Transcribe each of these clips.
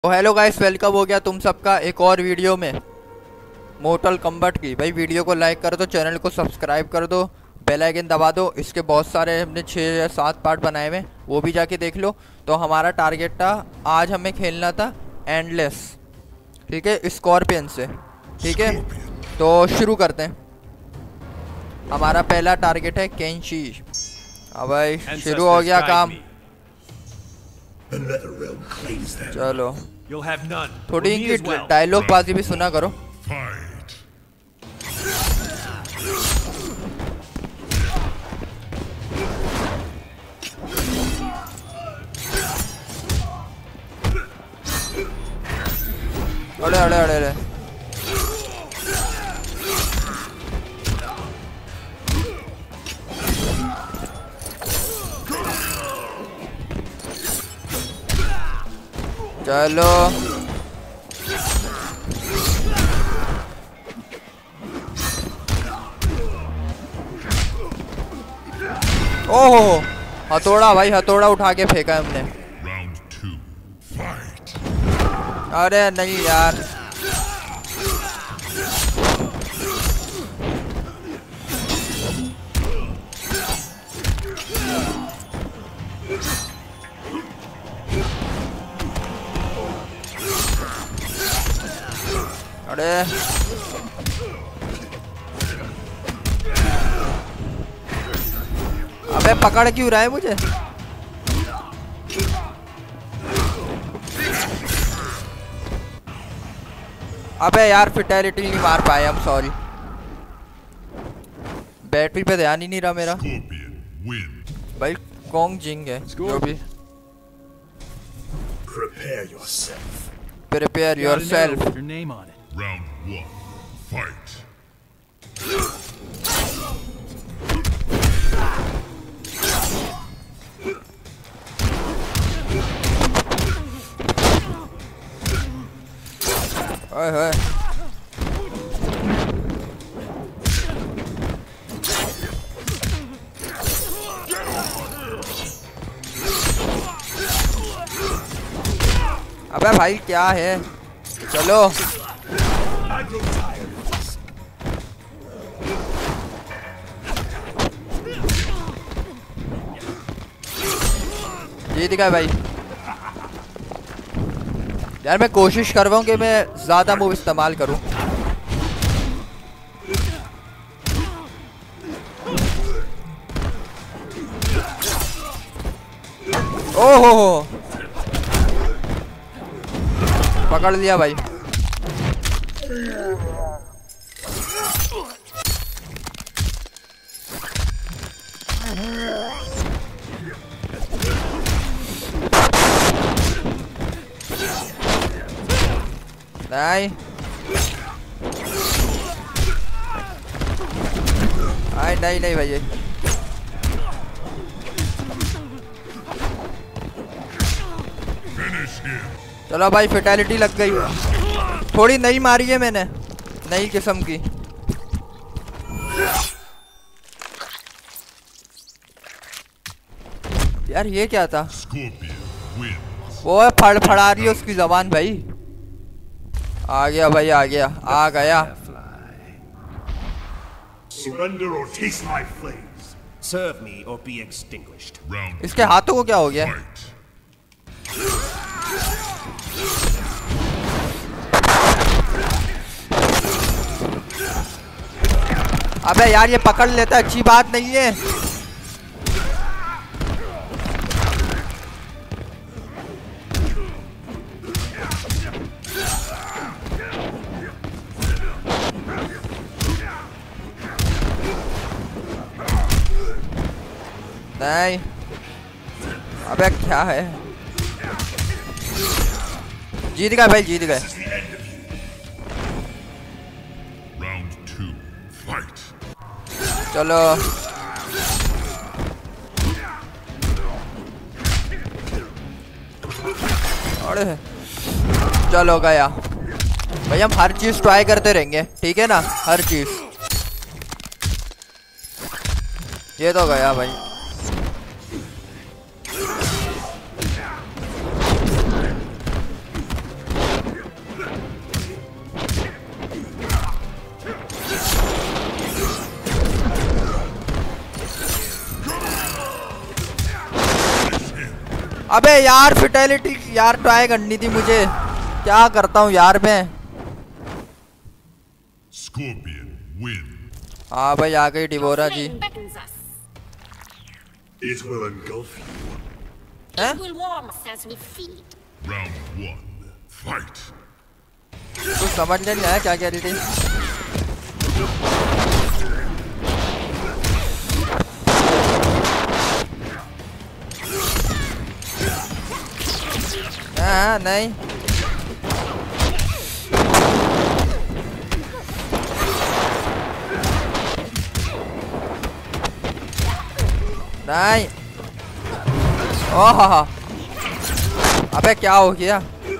तो hello guys, welcome हो गया तुम सबका एक और वीडियो में मोर्टल कॉम्बैट की। भाई वीडियो को लाइक कर दो, चैनल को सब्सक्राइब कर दो, बेल आइकन दबा दो। इसके बहुत सारे हमने 6 या 7 पार्ट बनाए हुए, वो भी जाके देख लो। तो हमारा टारगेट था, आज हमें खेलना था एंडलेस, ठीक है, स्कॉर्पियन से। ठीक है, तो शुरू करते हैं। हमारा पहला टारगेट है केंशी। अब भाई शुरू हो गया काम। चलो थोड़ी इनकी डायलॉग बाजी भी सुना करो। अरे अरे अरे अरे चलो ओहो, हथौड़ा भाई, हथौड़ा उठा के फेंका है हमने। अरे नहीं यार, अरे अबे पकड़ क्यों रहा है मुझे? अबे यार फेटेलिटी नहीं मार पाए, हम सॉरी। बैटरी पे ध्यान ही नहीं रहा मेरा। भाई कॉन्ग जिंग है जो भी। Prepare yourself. Your name on it. Round 1. Fight. ओए होए, अबे भाई क्या है? चलो जीत गए भाई। यार मैं कोशिश कर रहा हूँ कि मैं ज्यादा मूव इस्तेमाल करूँ। ओहो, पकड़ लिया भाई। नहीं नहीं नहीं भाई, चलो भाई फेटेलिटी लग गई। थोड़ी नई मारी है मैंने, नई किस्म की। यार ये क्या था? वो फड़फड़ा रही है उसकी जबान भाई। आ गया भाई, आ गया, आ गया। Surrender or taste my flames. Serve me or be extinguished. इसके हाथों को क्या हो गया? अबे यार ये पकड़ लेता, अच्छी बात नहीं है। नहीं, अबे क्या है? जीत गए भाई, जीत गए। चलो अरे चलो गया भाई। हम हर चीज ट्राई करते रहेंगे, ठीक है ना, हर चीज। ये तो गया भाई। अबे यार फिटेलिटी यार ट्राई करनी थी मुझे, क्या करता हूँ यार मैं। Scorpion win. हाँ भाई आ गई डिबोरा जी। It will engulf you. हैं? It will warm us as we feed. Round 1. Fight. कुछ समझ नहीं आया क्या कह रही थी। हाँ नहीं नहीं। ओह अबे क्या हो गया,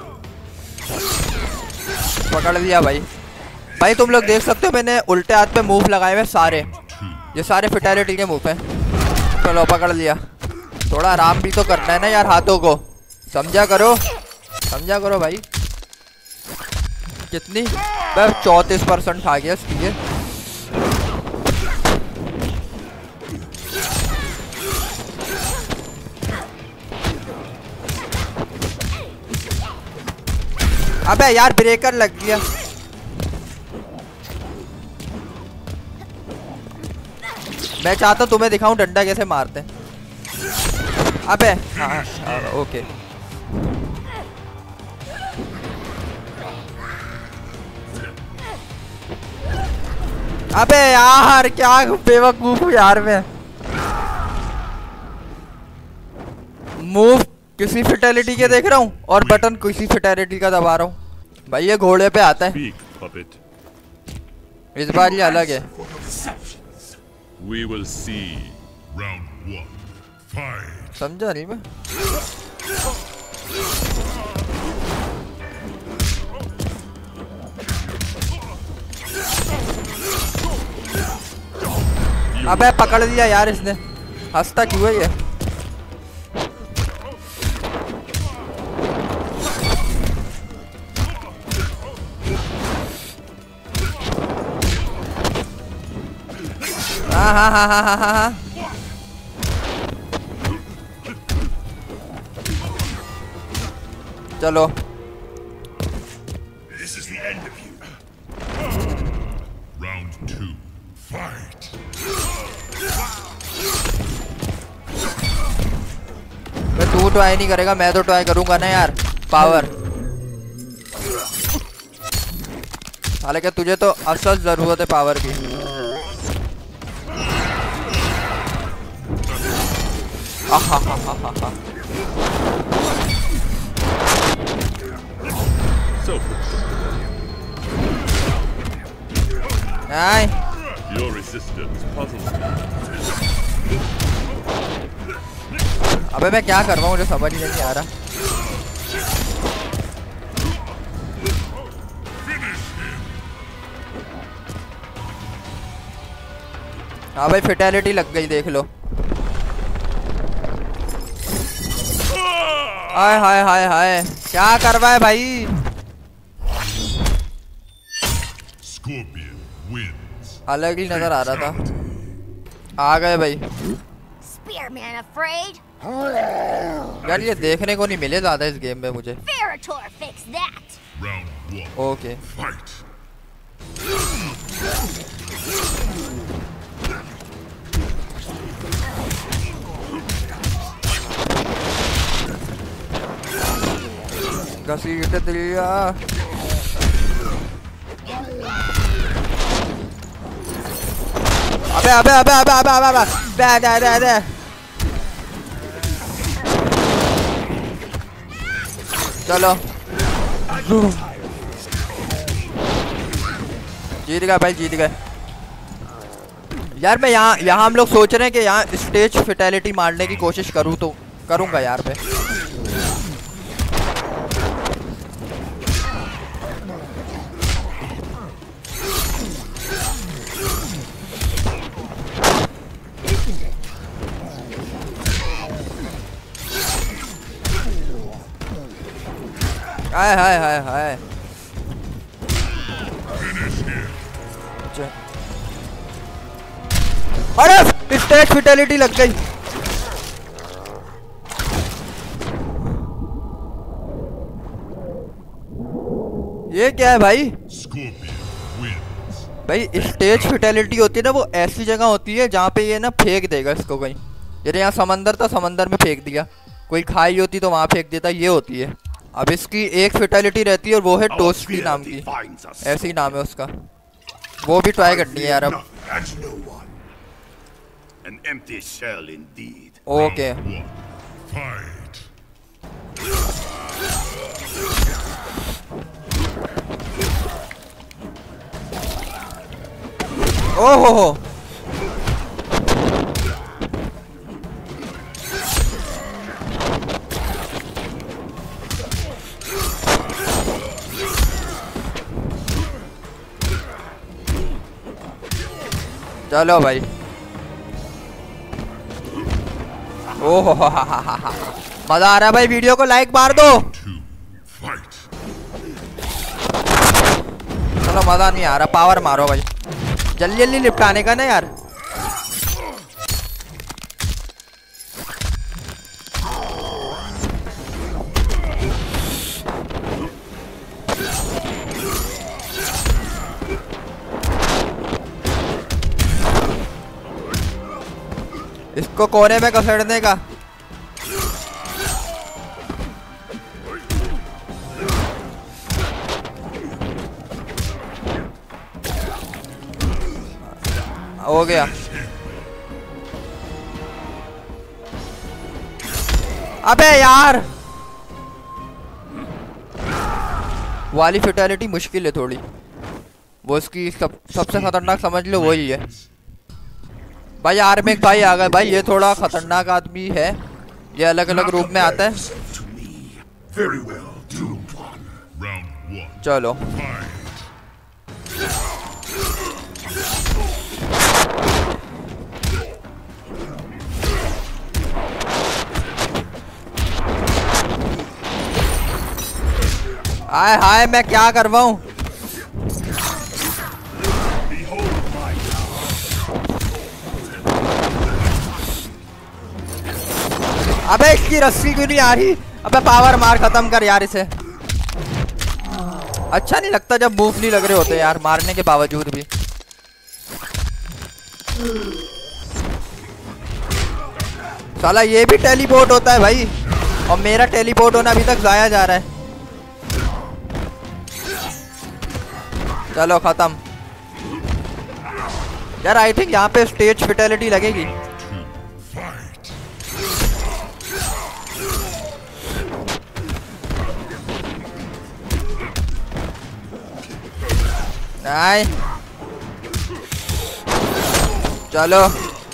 पकड़ लिया भाई। भाई तुम लोग देख सकते हो मैंने उल्टे हाथ पे मूव लगाए हुए सारे, ये सारे फिटेलिटी के मूव हैं। चलो पकड़ लिया। थोड़ा आराम भी तो करना है ना यार हाथों को, समझा करो भाई। कितनी बस 34% खा गया इसकी ये। अबे यार ब्रेकर लग गया। मैं चाहता हूँ तुम्हें दिखाऊं डंडा कैसे मारते हैं। अबे हाँ ओके। अबे यार क्या बेवकूफ हूँ यार मैं। मूव किसी फिटेलिटी के देख रहा हूँ और बटन किसी फिटेलिटी का दबा रहा हूँ। भाई ये घोड़े पे आता है, इस बार ये अलग है। We will see. Round 1. Fight. समझा नहीं मैं। अबे पकड़ लिया यार इसने, हंसता क्यों है ये। हाँ चलो This is the end of you. Round 2. Fight. तू ट्राई नहीं करेगा, मैं तो ट्राई करूंगा ना यार। पावर हालांकि तुझे तो असल जरूरत है पावर की। Your resistance puzzles me. अबे मैं क्या कर रहा हूँ मुझे समझ नहीं आ रहा। हाँ भाई फिटेलिटी लग गई देख लो। हाय हाय हाय हाय क्या करवाए भाई। Scorpion wins. अलग ही नजर आ रहा था। आ गए भाई। Spearman afraid? यार ये देखने को नहीं मिले ज्यादा इस गेम में मुझे। Ferritor fix that. Round 1. Okay Fight. घसीट दिया। अबे अबे अबे अबे अबे अबे अबे दे दे दे दे। चलो जीत गए भाई, जीत गए। यार मैं यहाँ हम लोग सोच रहे हैं कि यहाँ स्टेज फिटेलिटी मारने की कोशिश करूँ तो करूँगा यार मैं। हाय हाय हाय हाय अरे स्टेज फिटेलिटी लग गई। ये क्या है भाई? Scorpion wins. भाई स्टेज फेटेलिटी होती है ना, वो ऐसी जगह होती है जहाँ पे ये ना फेंक देगा इसको कहीं। जैसे यहाँ समंदर था, समंदर में फेंक दिया, कोई खाई होती तो वहाँ फेंक देता, ये होती है। अब इसकी एक फेटेलिटी रहती है और वो है टोस्टी नाम की, ऐसे ही नाम है उसका। वो भी ट्राई करनी है यार अब। An empty shell indeed. Okay Fight. ओहो, चलो भाई। ओहो मजा आ रहा है भाई। वीडियो को लाइक मार दो। Fight. चलो मजा नहीं आ रहा, पावर मारो भाई, जल्दी जल्दी निपटाने का ना यार। इसको कोने में घसीटने का। हो गया। अबे यार, वाली फेटेलिटी मुश्किल है थोड़ी, वो इसकी सबसे खतरनाक समझ लो वही है भाई। आर्मी एक भाई आ गए भाई, ये थोड़ा खतरनाक आदमी है, ये अलग अलग रूप में आता है। चलो हाय हाय, मैं क्या करवाऊं? अबे इसकी रस्सी क्यों नहीं आ रही? अबे पावर मार खत्म कर यार इसे। अच्छा नहीं लगता जब मूव नहीं लग रहे होते यार, मारने के बावजूद भी। साला ये भी टेलीपोर्ट होता है भाई, और मेरा टेलीपोर्ट होना अभी तक जाया जा रहा है। चलो खत्म यार। आई थिंक यहाँ पे स्टेज फेटेलिटी लगेगी। नहीं चलो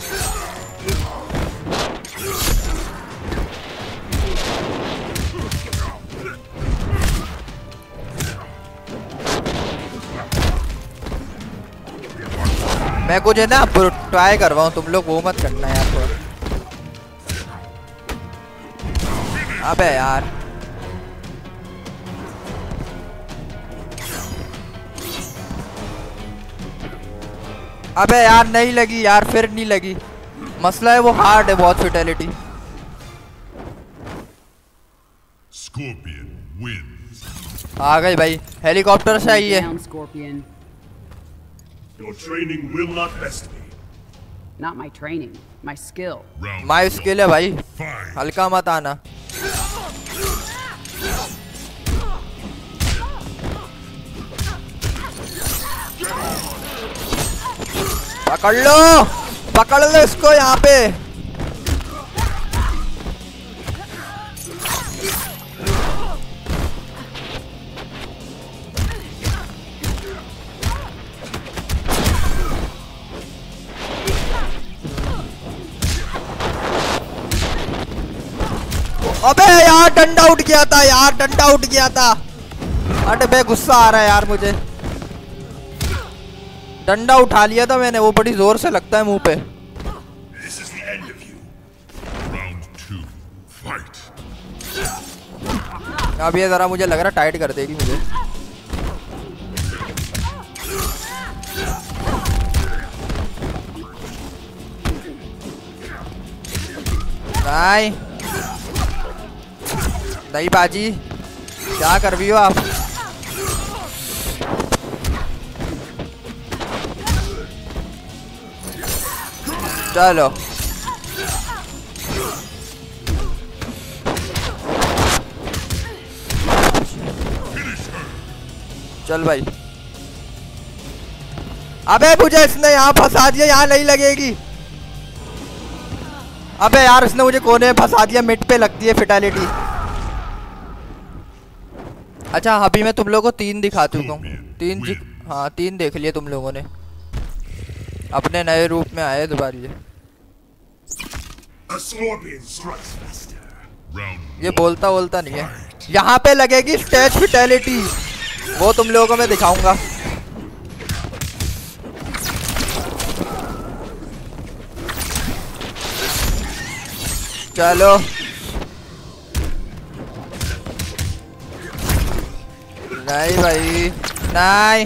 मैं कुछ है ना ट्राई करवाऊं, तुम लोग वो मत करना यार थोड़ा। अबे यार अबे यार नहीं लगी यार, फिर नहीं लगी। मसला है वो हार्ड है बहुत फेटेलिटी। Scorpion wins. आ गई भाई, हेलीकॉप्टर से आई है। Your training will not best me. Not my training, my skill. My skill है भाई, हल्का मत आना। पकड़ लो इसको यहाँ पे। अबे यार डंडा उठ गया था यार, डंडा उठ गया था। अरे बे गुस्सा आ रहा है यार मुझे। डंडा उठा लिया था मैंने, वो बड़ी जोर से लगता है मुंह पे। This is the end of you. Round 2. Fight. अब ये जरा मुझे लग रहा टाइट कर देगी मुझे। नहीं नहीं बाजी, क्या कर रही हो आप? चलो चल भाई। अबे मुझे इसने यहाँ फंसा दिया, यहाँ नहीं लगेगी। अबे यार इसने मुझे कोने में फंसा दिया, मिड पे लगती है फेटालिटी। अच्छा अभी मैं तुम लोगों को 3 दिखा चुका हूँ। 3 हाँ 3 देख लिए तुम लोगों ने, अपने नए रूप में आए दोबारा ये। A scorpion strikes faster. ये बोलता नहीं है। यहाँ पे लगेगी स्टेज फेटालिटी, वो तुम लोगों को मैं दिखाऊंगा। चलो नहीं भाई नहीं।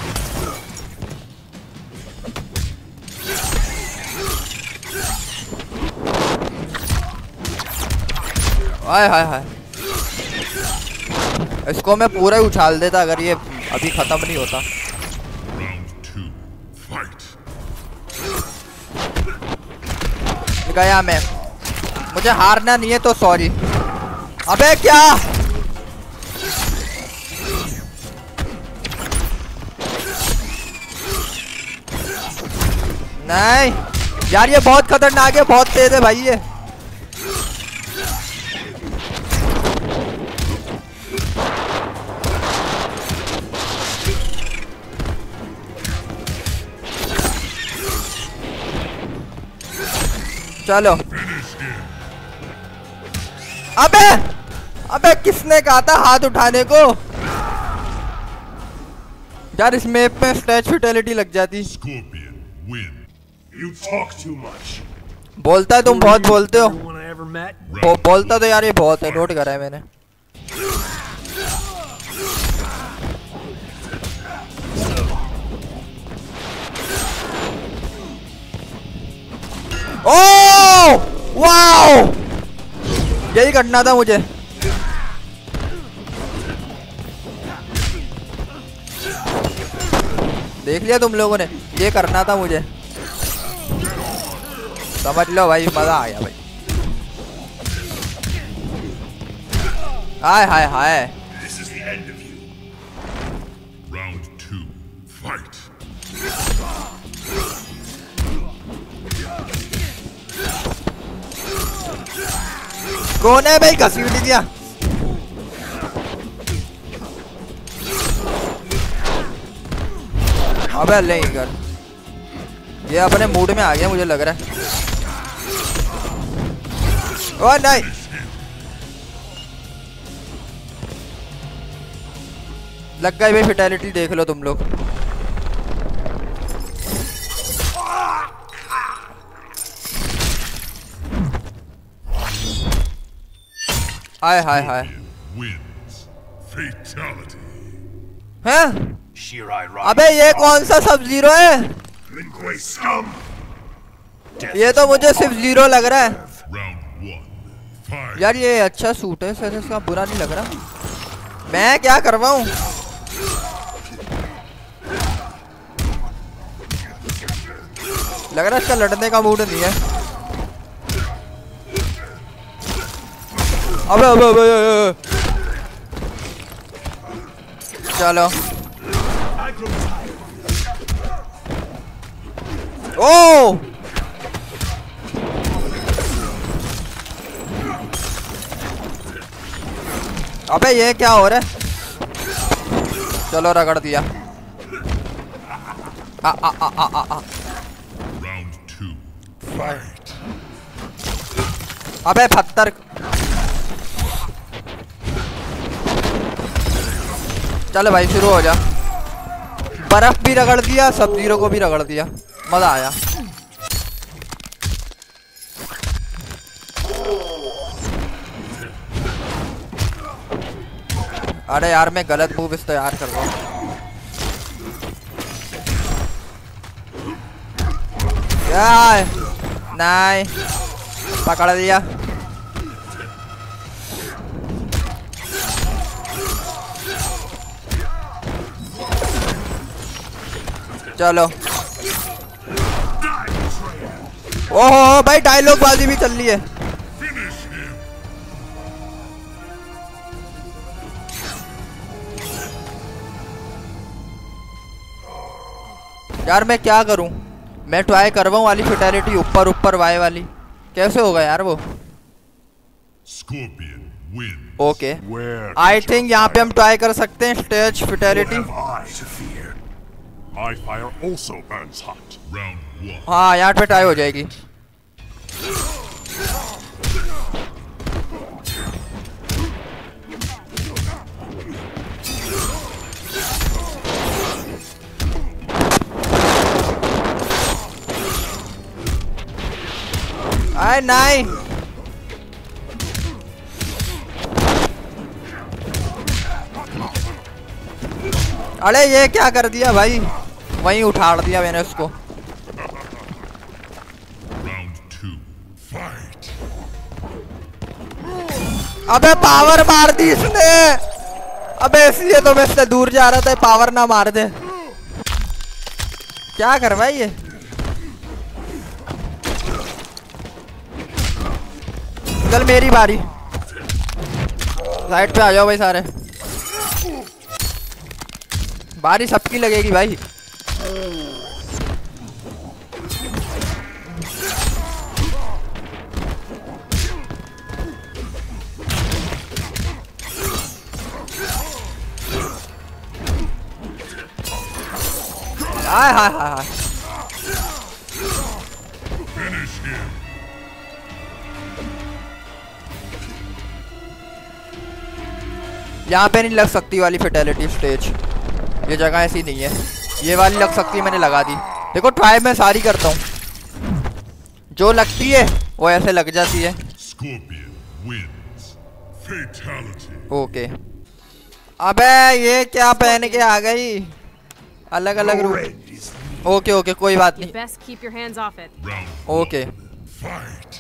हाय हाय हाय, इसको मैं पूरा ही उछाल देता अगर ये अभी खत्म नहीं होता। गया मैं, मुझे हारना नहीं है तो सॉरी। अबे क्या नहीं यार, ये बहुत खतरनाक है, बहुत तेज है भाई ये। चलो अबे अबे किसने कहा था हाथ उठाने को यार, इस मैप में स्टेज फेटालिटी लग जाती। You talk too much. बोलता है तुम बहुत बोलते हो। Everyone I ever met. बोलता तो यार ये बहुत है, नोट करा है मैंने। ओह वाओ, यही करना था मुझे। देख लिया तुम लोगों ने, ये करना था मुझे, समझ लो भाई, मजा आ गया भाई। हाय हाय हाय। This is the end of you. Round 2, fight. कौन है भाई, घसीट दिया। अबे नहीं कर, ये अपने मूड में आ गया मुझे लग रहा है। ओ नहीं, लग गई भाई फेटालिटी, देख लो तुम लोग। हाय हाय हाय हैं? अबे ये कौन सा सब जीरो है? Lingui scum. ये तो मुझे सिर्फ 0 लग रहा है Round 1, fight. यार। ये अच्छा सूट है सर, इसका बुरा नहीं लग रहा। मैं क्या करवाऊं? लग रहा है इसका लड़ने का मूड नहीं है। अबे अबे अबे, अबे। चलो ओ अबे ये क्या हो रहा है? चलो रगड़ दिया। आ आ आ आ आ आ। Round 2, fight. अबे पत्थर। चल भाई शुरू हो जा। बर्फ भी रगड़ दिया, सब जीरो को भी रगड़ दिया, मजा आया। अरे यार मैं गलत मूव तैयार कर रहा हूँ। यार नहीं, पकड़ दिया। चलो ओहो भाई डायलॉग बाजी भी चल रही है। Finish him. यार मैं क्या करूं, मैं ट्राई करवाऊं वाली फेटेलिटी ऊपर ऊपर वाई वाली, कैसे होगा यार वो? Scorpion wins. Okay Where I think यहाँ पे हम ट्राई कर सकते हैं stage fatality. have I to fear? My fire also burns hot. Round 1. हाँ यहाँ पे ट्राई हो जाएगी। आए नहीं, अरे ये क्या कर दिया भाई, वहीं उठाड़ दिया मैंने उसको। Round 2. Fight. अबे पावर मार दी इसने, अबे इसलिए तो मैं इससे दूर जा रहा था, पावर ना मार दे। क्या कर भाई ये? चल मेरी बारी, साइड पे आ जाओ भाई सारे, बारी सबकी लगेगी भाई। हाय हाय हाय हाय, Finish him. यहाँ पे नहीं लग सकती वाली फेटेलिटी स्टेज, ये जगह ऐसी नहीं है। ये वाली लग सकती है, मैंने लगा दी। देखो ट्राई मैं सारी करता हूँ, जो लगती है वो ऐसे लग जाती है। Scorpion wins. Fatality. ओके अबे ये क्या पहन के आ गई, अलग अलग रूप। Red is ओके ओके कोई बात You नहीं, best keep your hands off it. Round okay. fight.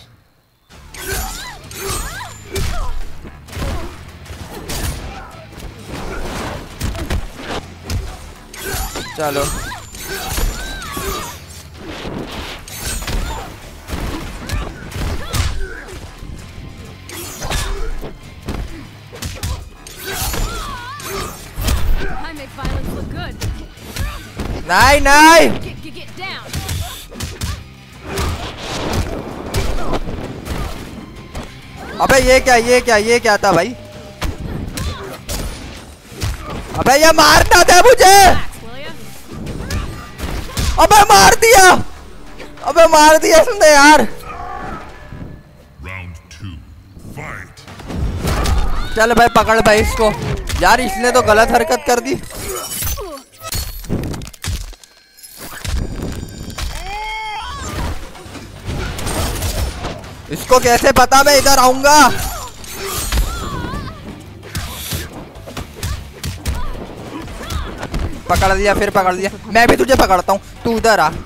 चलो I make violence look good. नहीं नहीं, Get down. अबे ये क्या था भाई? अबे ये मारना था मुझे, Relax, will ya? अबे मार दिया, अबे मार दिया इसने यार। Round 2. Fight. चल भाई पकड़ भाई इसको, यार इसने तो गलत हरकत कर दी। इसको कैसे पता मैं इधर आऊंगा? पकड़ लिया, फिर पकड़ लिया, मैं भी तुझे पकड़ता हूँ, तू उधर आ।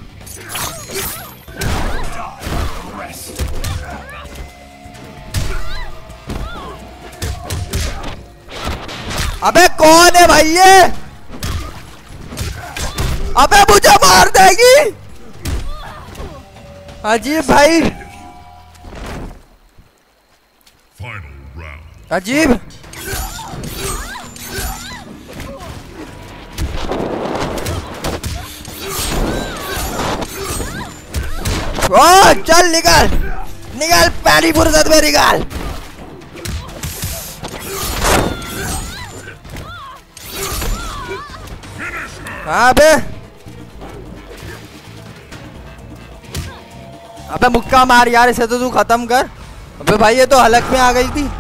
अबे कौन है भाई ये? अबे मुझे मार देगी, अजीब भाई, Final round. अजीब। ओ चल निकल निकल, पहली फुर्सत में निकल। हाँ बे, अबे मुक्का मार यार, इसे तो तू खत्म कर। अबे भाई ये तो हलक में आ गई थी।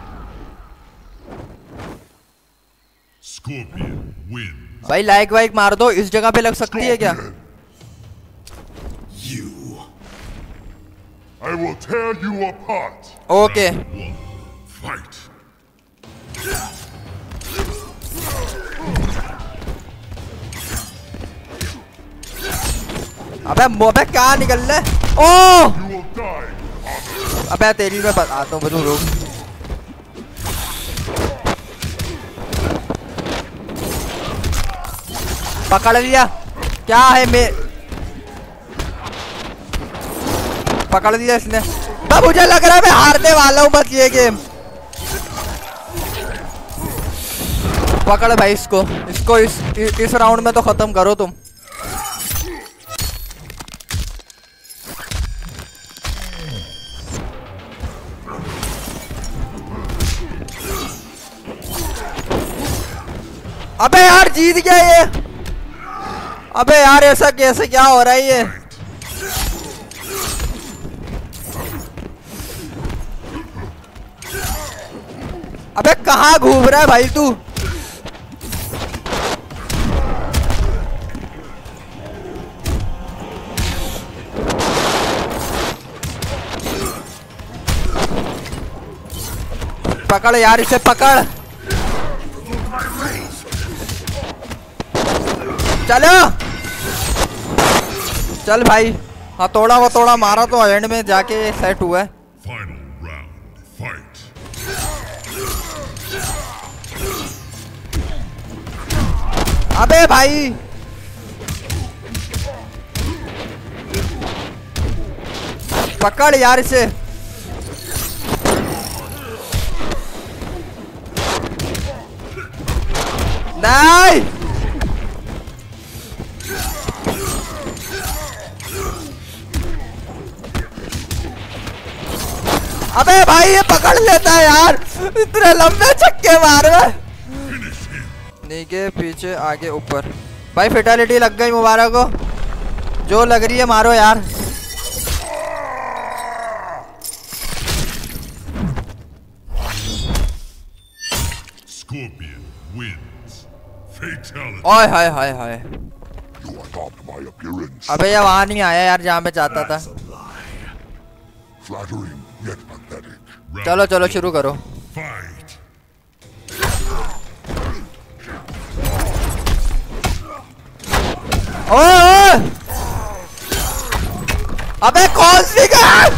Scorpion wins. भाई लाइक वाइक मार दो, इस जगह पे लग सकती है क्या? You. I will tear you apart. Okay Round 1. Fight. अबे कहाँ निकल रहा है? ओ You will die. अबे तेरी में बताता हूँ, रुक। पकड़ लिया, क्या है मैं, पकड़ दिया इसने। तब मुझे लग रहा है मैं हारने वाला हूँ बस ये गेम। पकड़ भाई इसको इस राउंड में तो खत्म करो तुम। अबे यार जीत गया ये। अबे यार ऐसा कैसे, क्या हो रहा है ये? अबे कहाँ घूम रहा है भाई तू? पकड़ यार इसे, पकड़। चलो चल भाई। हाँ थोड़ा मारा तो एंड में जाके सेट हुआ है। Final round. Fight. अबे भाई पकड़ यार इसे। नहीं अबे भाई ये पकड़ लेता है यार, इतने लंबे छक्के मार रहे। नीचे पीछे आगे ऊपर। भाई फेटालिटी लग गई मुबारक को, जो लग रही है मारो यार। Scorpion wins. Fatality. ओए हाय हाय हाय। You adopt my appearance. अबे ये वहां नहीं आया यार जहाँ मैं चाहता था। Flattering yet pathetic. चलो चलो शुरू करो। Fight. ओए अबे कौन सी गन?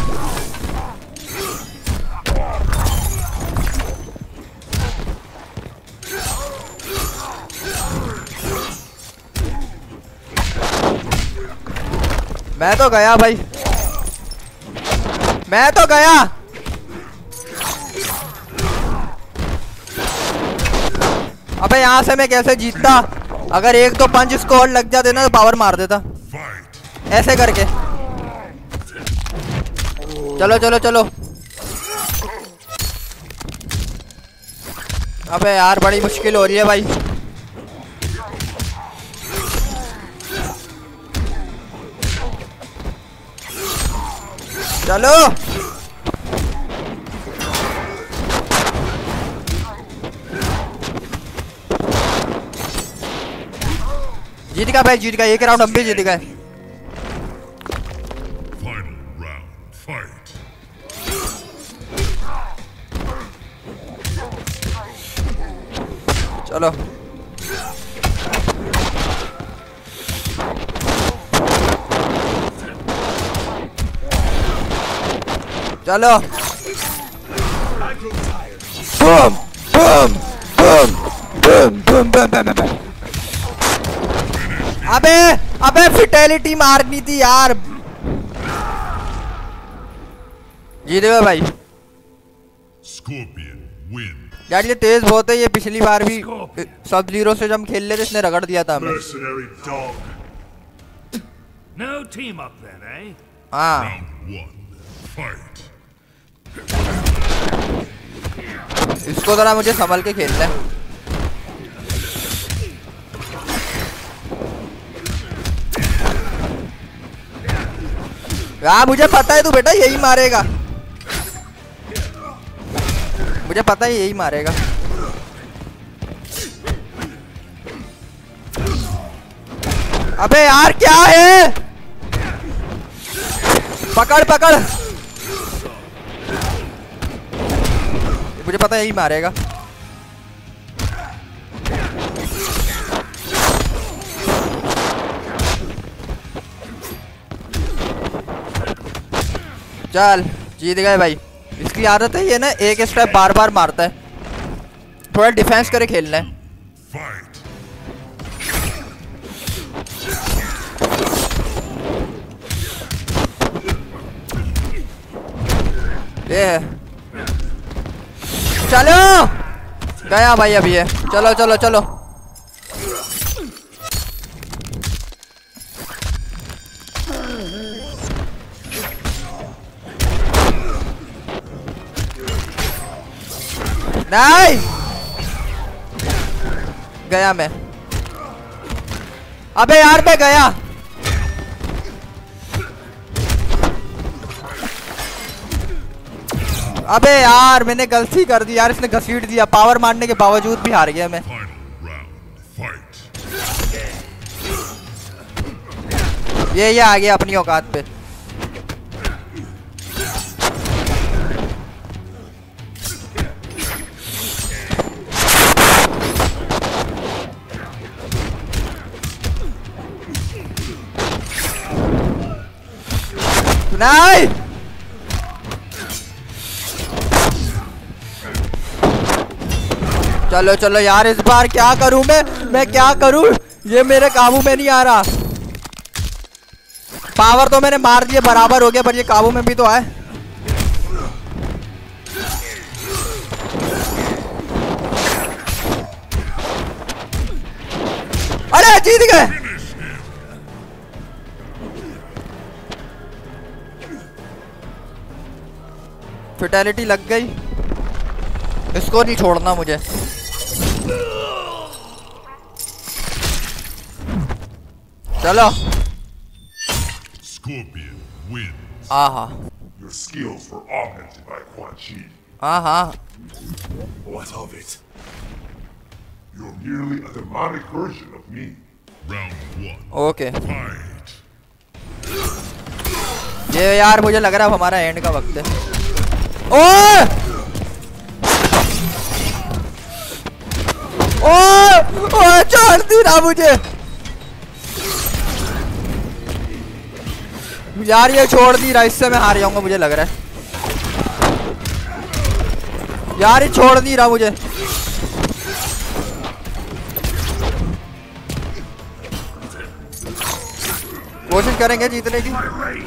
मैं तो गया भाई, मैं तो गया। अबे यहाँ से मैं कैसे जीतता? अगर एक दो पंच इसको और लग जाते ना तो पावर मार देता Fight. ऐसे करके। चलो चलो चलो। अबे यार बड़ी मुश्किल हो रही है भाई। चलो जीत गया भाई, जीत गया। एक राउंड हम भी जीत गए। Final round. Fight. चलो चलो। Boom boom boom boom boom boom boom. अबे अबे फिटेलिटी मारनी थी यार। जीत गए भाई। Scorpion wins. यार ये तेज बहुत है। ये पिछली बार भी सब जीरो से जब खेल ले थे इसने रगड़ दिया था हमें। Mercenary dog. No team up then, eh? हाँ Round 1. Fight. इसको जरा मुझे संभल के खेलना है। यार मुझे पता है तू बेटा यही मारेगा, मुझे पता है यही मारेगा। अबे यार क्या है? पकड़ पकड़, मुझे पता है यही मारेगा। चल जीत गए भाई। इसकी आदत है ये ना एक स्टेप बार बार मारता है, थोड़ा डिफेंस करे खेलना है। Fight. ये है। चलो गया भाई अभी ये। चलो चलो चलो। नहीं गया मैं। अबे यार मैं गया। अबे यार मैंने गलती कर दी यार, इसने घसीट दिया। पावर मारने के बावजूद भी हार गया मैं। ये आ गया अपनी औकात पे। नहीं चलो चलो यार, इस बार क्या करूं मैं क्या करूं? ये मेरे काबू में नहीं आ रहा। पावर तो मैंने मार दिया, बराबर हो गया, पर ये काबू में भी तो आए। अरे जीत गए। फेटेलिटी लग गई। इसको नहीं छोड़ना मुझे। चलो। Scorpion wins. आहा। Your skills were augmented by Quan Chi. आहा। What of it? You're merely a demonic version of me. Round 1. Okay. Fight. ये यार मुझे लग रहा है हमारा एंड का वक्त है। ओए! ओए छोड़ दी ना मुझे यार, ये छोड़ दी रहा। इससे मैं हार जाऊंगा मुझे लग रहा है यार। ये छोड़ नहीं रहा मुझे। कोशिश करेंगे जीतने की।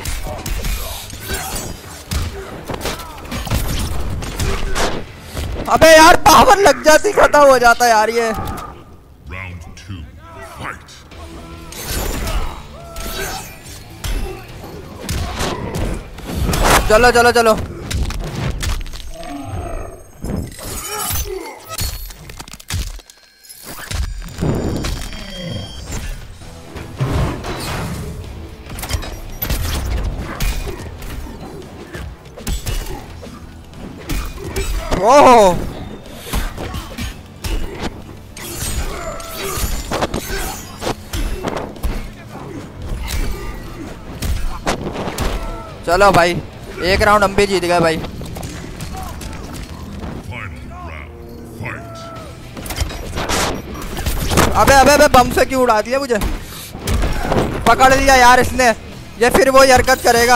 अबे यार पावर लग जाती, खत्म हो जाता यार ये। Round 2. Fight. चलो चलो चलो। ओह चलो भाई, एक राउंड हम भी जीत गए भाई। अबे अबे अबे बम से क्यों उड़ा दिया मुझे? पकड़ लिया यार इसने। ये फिर वो हरकत करेगा।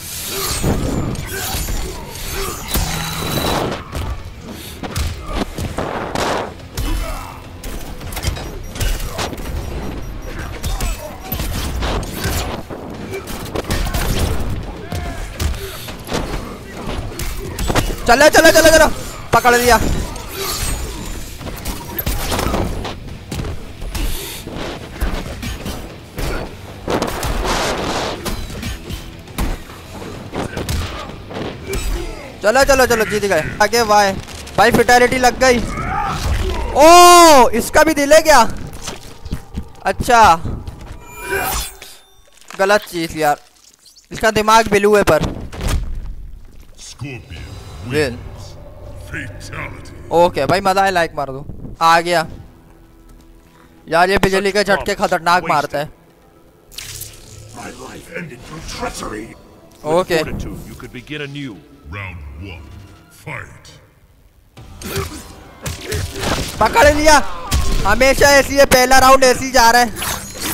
चलो चलो चलो चलो, पकड़ लिया। चलो चलो चलो जीत गए। आगे वाई भाई, फेटालिटी लग गई। ओ इसका भी दिल है क्या? अच्छा गलत चीज यार, इसका दिमाग ब्लू है पर। विन। ओके भाई मजा है, लाइक मार दो। आ गया यार, ये बिजली के झटके खतरनाक मारता है। ओके पकड़ लिया। हमेशा ऐसी है, पहला राउंड ऐसी जा रहा है।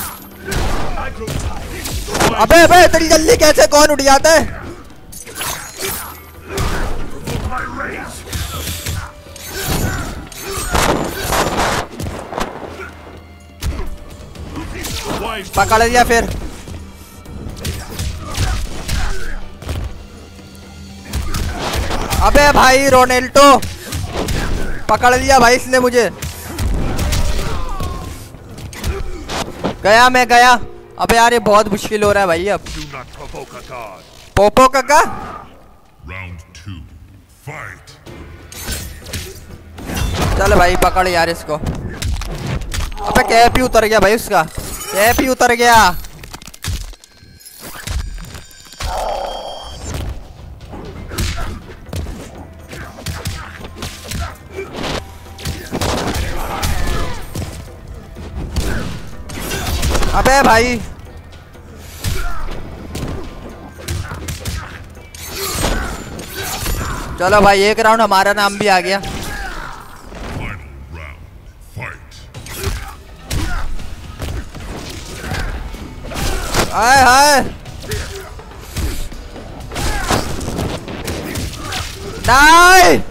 अबे अबे इतनी जल्दी कैसे कौन उठ जाता है? पकड़ लिया फिर। अबे भाई रोनाल्डो पकड़ लिया भाई इसने मुझे। गया मैं गया। अबे यार ये बहुत मुश्किल हो रहा है भाई अब। Do not provoke a god. पोपो काका Round 2. Fight. चल भाई पकड़ यार इसको। अबे कैप ही उतर गया भाई उसका, कैप ही उतर गया। अबे भाई चलो भाई एक राउंड हमारा नाम भी आ गया। Final round. Fight. हाय हाय नहीं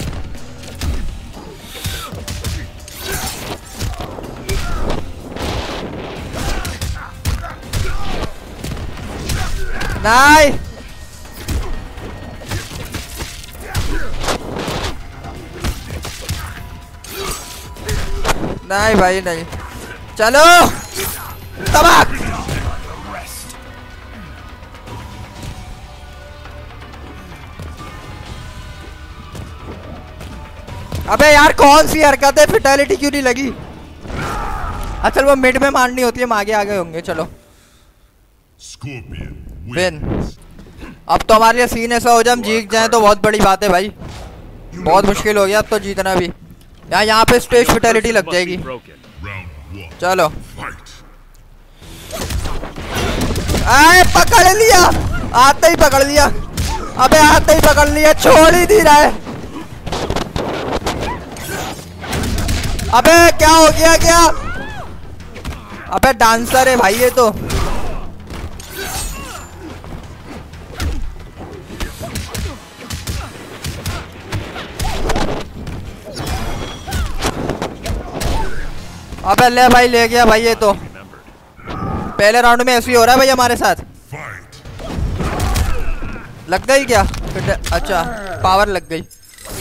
नहीं नहीं भाई नहीं। चलो तबाक। अबे यार कौन सी हरकत है, फिटैलिटी क्यों नहीं लगी? अच्छा वो मिड में मारनी होती है, हम आगे आगे होंगे। चलो Scorpion विन। wins. अब तो हमारे लिए सीन ऐसा हो जाए हम जीत जाए तो बहुत बड़ी बात है भाई। बहुत मुश्किल हो गया अब तो जीतना भी। यहाँ पे स्टेज फिटैलिटी लग जाएगी। Round 1. चलो Fight. आए पकड़ लिया, आते ही पकड़ लिया। अबे आते ही पकड़ लिया, छोड़ ही नहीं रहा है। अबे क्या हो गया क्या? अबे डांसर है भाई ये तो। अबे ले भाई ले गया भाई ये तो। पहले राउंड में ऐसे ही हो रहा है भाई हमारे साथ। Fight. लग गई क्या? अच्छा पावर लग गई।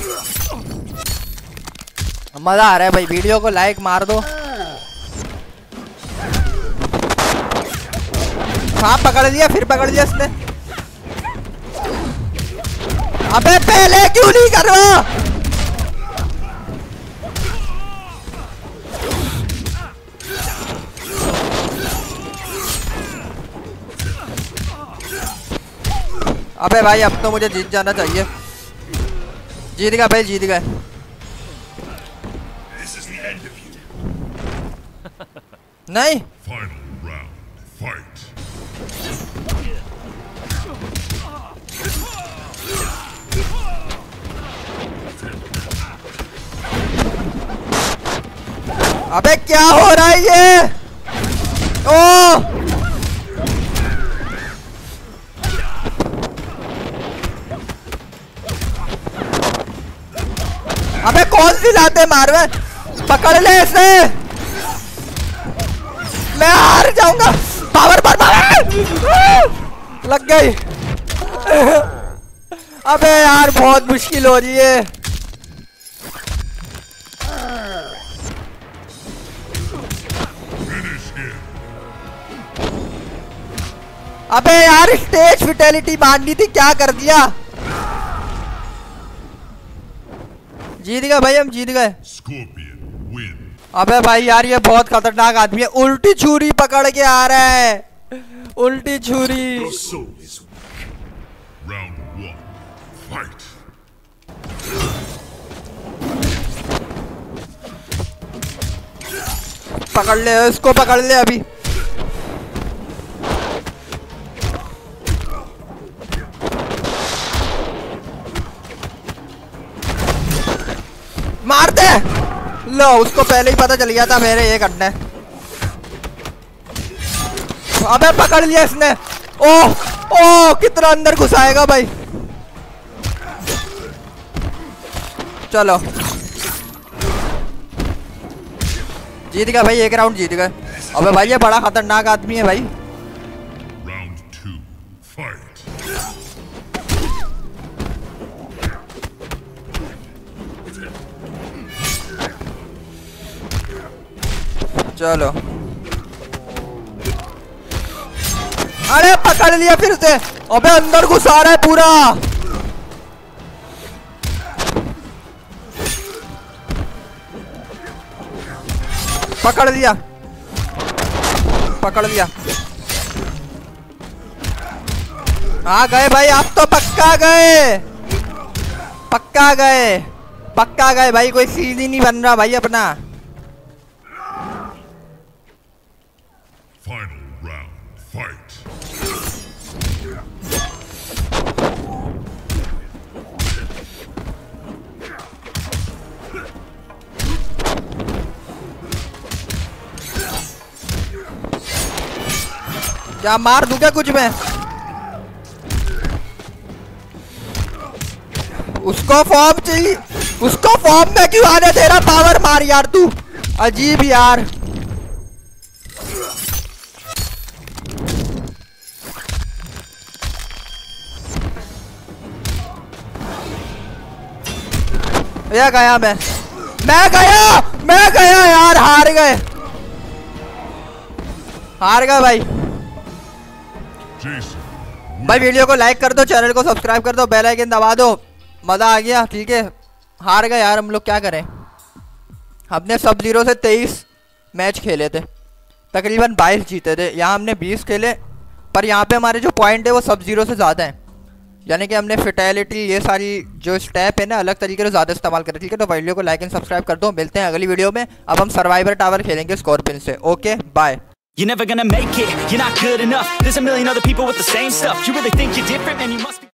मजा आ रहा है भाई। वीडियो को लाइक मार दो। हाँ पकड़ लिया, फिर पकड़ लिया इसने। अबे पहले क्यों नहीं कर रहा? अबे भाई अब तो मुझे जीत जाना चाहिए। जीत गया भाई, जीत गए। This is the end of you. नहीं Final round. Fight. अबे क्या हो रहा है ये? ओ अबे कौन सी लाते मार रहे? पकड़ ले इसे, मैं हार जाऊंगा। पावर पर लग गई। अबे यार बहुत मुश्किल हो रही है। Finish him. अबे यार स्टेज फिटैलिटी मारनी थी, क्या कर दिया? जीत गए भाई, हम जीत गए। Scorpion wins. अबे भाई यार ये बहुत खतरनाक आदमी है। उल्टी छुरी पकड़ के आ रहा है, उल्टी छुरी। Your soul is weak. Round 1. Fight. पकड़ ले इसको, पकड़ ले अभी। मार दे। लो उसको पहले ही पता चल गया था मेरे ये करना है। अबे पकड़ लिया इसने। ओह ओह कितना अंदर घुसाएगा भाई। चलो जीत गया भाई, एक राउंड जीत गए। अबे भाई ये बड़ा खतरनाक आदमी है भाई। Round 2. Fight. चलो, अरे पकड़ लिया फिर से। अबे अंदर घुसा रहा है पूरा। पकड़ लिया, पकड़ लिया। आ गए भाई, आप तो पक्का गए, पक्का गए, पक्का गए भाई। कोई सीन ही नहीं बन रहा भाई अपना। Final round, fight. क्या मार दूं क्या कुछ मैं? उसको फॉर्म चाहिए, उसको फॉर्म में क्यों आने दे रहा? पावर मार यार तू, अजीब यार। ये गया मैं गया यार, हार गए, हार गए भाई। भाई वीडियो को लाइक कर दो, चैनल को सब्सक्राइब कर दो, बेल आइकन दबा दो। मजा आ गया, ठीक है। हार गए यार हम लोग, क्या करें। हमने सब जीरो से 23 मैच खेले थे, तकरीबन 22 जीते थे। यहाँ हमने 20 खेले, पर यहाँ पे हमारे जो पॉइंट है वो सब जीरो से ज़्यादा है। यानी कि हमने फिटेलिटी, ये सारी जो स्टेप है ना, अलग तरीके से ज़्यादा इस्तेमाल करें, ठीक है। तो वीडियो को लाइक एंड सब्सक्राइब कर दो। मिलते हैं अगली वीडियो में। अब हम सर्वाइवर टावर खेलेंगे स्कॉर्पियन से। Okay bye. You're never gonna make it, you're not good enough. There's a million other people with the same stuff. You really think you're different, man, you must be